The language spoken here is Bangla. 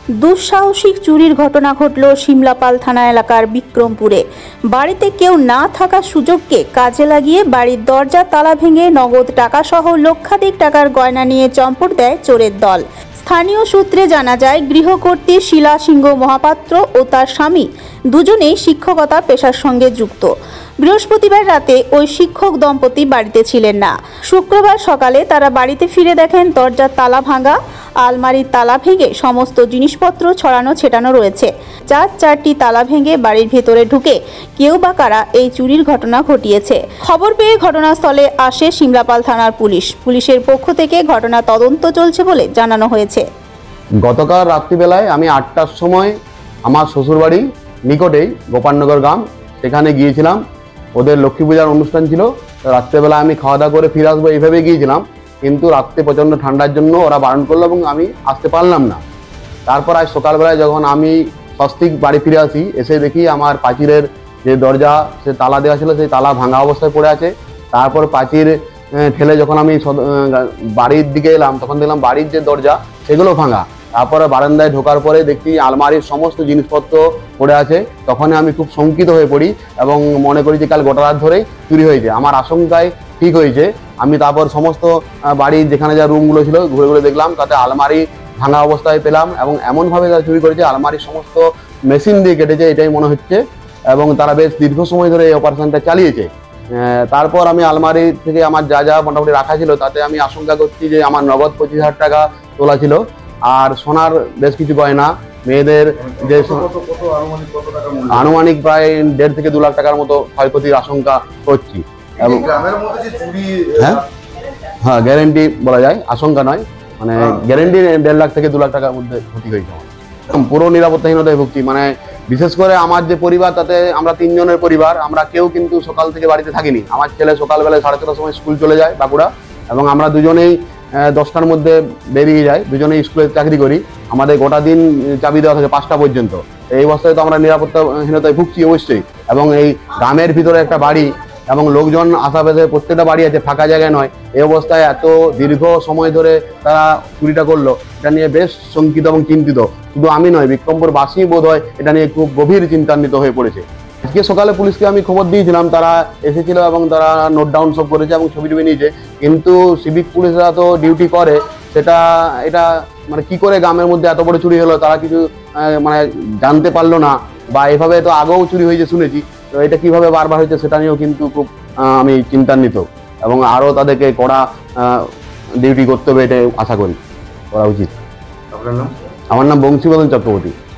দুঃসাহসিক চুরির ঘটনা ঘটল শিমলাপাল থানা এলাকার বিক্রমপুরে। বাড়িতে কেউ না থাকার সুযোগকে কাজে লাগিয়ে বাড়ির দরজা তালা ভেঙে নগদ টাকাসহ লক্ষাধিক টাকার গয়না নিয়ে চম্পট দেয় চোরের দল। স্থানীয় সূত্রে জানা যায়, গৃহকর্ত্রী শিলা সিংহ মহাপাত্র ও তার স্বামী দুজনেই শিক্ষকতা পেশার সঙ্গে যুক্ত। বৃহস্পতিবার রাতে ওই শিক্ষক দম্পতি বাড়িতে ছিলেন না। শুক্রবার সকালে তারা বাড়িতে ফিরে দেখেন দরজার তালা ভাঙা, আলমারির তালা ভেঙে সমস্ত জিনিসপত্র ছড়ানো ছেটানো রয়েছে। চারটি তালা ভেঙে বাড়ির ভেতরে ঢুকে কেউ বা কারা এই চুরির ঘটনা ঘটিয়েছে। খবর পেয়ে ঘটনাস্থলে আসে শিমলাপাল থানার পুলিশ। পুলিশের পক্ষ থেকে ঘটনা তদন্ত চলছে বলে জানানো হয়েছে। গতকাল রাত্রিবেলায় আমি 8টার সময় আমার শ্বশুরবাড়ি নিকটেই গোপালনগর গ্রাম, সেখানে গিয়েছিলাম। ওদের লক্ষ্মী পূজার অনুষ্ঠান ছিল। রাত্রেবেলা আমি খাওয়া দাওয়া করে ফিরে আসবো এইভাবে গিয়েছিলাম, কিন্তু রাত্রে প্রচণ্ড ঠান্ডার জন্য ওরা বারণ করলো এবং আমি আসতে পারলাম না। তারপর আজ সকালবেলায় যখন আমি স্বস্তিক বাড়ি ফিরে আসি, এসে দেখি আমার প্রাচীরের যে দরজা সে তালা দেওয়া ছিল সেই তালা ভাঙা অবস্থায় পড়ে আছে। তারপর প্রাচীর ঠেলে যখন আমি বাড়ির দিকে এলাম, তখন দেখলাম বাড়ির যে দরজা সেগুলো ভাঙা। তারপরে বারান্দায় ঢোকার পরে দেখি আলমারির সমস্ত জিনিসপত্র পড়ে আছে। তখন আমি খুব শঙ্কিত হয়ে পড়ি এবং মনে করি যে কাল গোটা রাত ধরেই চুরি হয়েছে। আমার আশঙ্কায় ঠিক হয়েছে। আমি তারপর সমস্ত বাড়ির যেখানে যা রুমগুলো ছিল ঘুরে ঘুরে দেখলাম, তাতে আলমারি ভাঙা অবস্থায় পেলাম এবং এমনভাবে তারা চুরি করেছে, আলমারির সমস্ত মেশিন দিয়ে কেটেছে এটাই মনে হচ্ছে, এবং তারা বেশ দীর্ঘ সময় ধরে এই অপারেশনটা চালিয়েছে। তারপর আমি আলমারি থেকে আমার যা যা মোটামুটি রাখা ছিল তাতে আমি আশঙ্কা করছি যে আমার নগদ 25,000 টাকা তোলা ছিল, আর সোনার বেশ কিছু গয়না, মেয়েদের যে আনুমানিক প্রায় 1.5 থেকে 2 লাখ টাকার মতো ক্ষয়ক্ষতির আশঙ্কা করছি। এবং হ্যাঁ, গ্যারেন্টি বলা যায়, আশঙ্কা নয়, মানে গ্যারেন্টি 1.5 লাখ থেকে 2 লাখ টাকার মধ্যে ক্ষতি হয়েছে। পুরো নিরাপত্তাহীনতায় ভুগছি। মানে বিশেষ করে আমার যে পরিবার, তাতে আমরা 3 জনের পরিবার, আমরা কেউ কিন্তু সকাল থেকে বাড়িতে থাকিনি। আমার ছেলে সকালবেলায় 4:30টার সময় স্কুল চলে যায় বাঁকুড়া, এবং আমরা দুজনেই 10টার মধ্যে বেরিয়ে যাই। দুজনেই স্কুলে চাকরি করি। আমাদের গোটা দিন চাবি দেওয়া থাকে 5টা পর্যন্ত। এই অবস্থায় তো আমরা নিরাপত্তাহীনতায় ভুগছি অবশ্যই। এবং এই গ্রামের ভিতরে একটা বাড়ি এবং লোকজন আশাপাশে প্রত্যেকটা বাড়ি আছে, ফাঁকা জায়গায় নয়। এই অবস্থায় এত দীর্ঘ সময় ধরে তারা চুরিটা করলো, এটা নিয়ে বেশ শঙ্কিত এবং চিন্তিত। শুধু আমি নয়, বিক্রমপুরবাসী বোধ হয় এটা নিয়ে খুব গভীর চিন্তান্বিত হয়ে পড়েছে। আজকে সকালে পুলিশকে আমি খবর দিয়েছিলাম, তারা এসেছিল এবং তারা নোট ডাউন সব করেছে এবং ছবি টবি নিয়েছে। কিন্তু সিভিক পুলিশরা তো ডিউটি করে, এটা মানে কি করে গ্রামের মধ্যে এত বড় চুরি হলো তারা কিছু মানে জানতে পারলো না, বা এভাবে তো আগেও চুরি হয়েছে শুনেছি। তো এটা কিভাবে বারবার হয়েছে সেটা নিয়েও কিন্তু খুব আমি চিন্তান্বিত, এবং আরও তাদেরকে কড়া ডিউটি করতে হবে, এটা আশা করি করা উচিত। আমার নাম বংশীবদন চক্রবর্তী।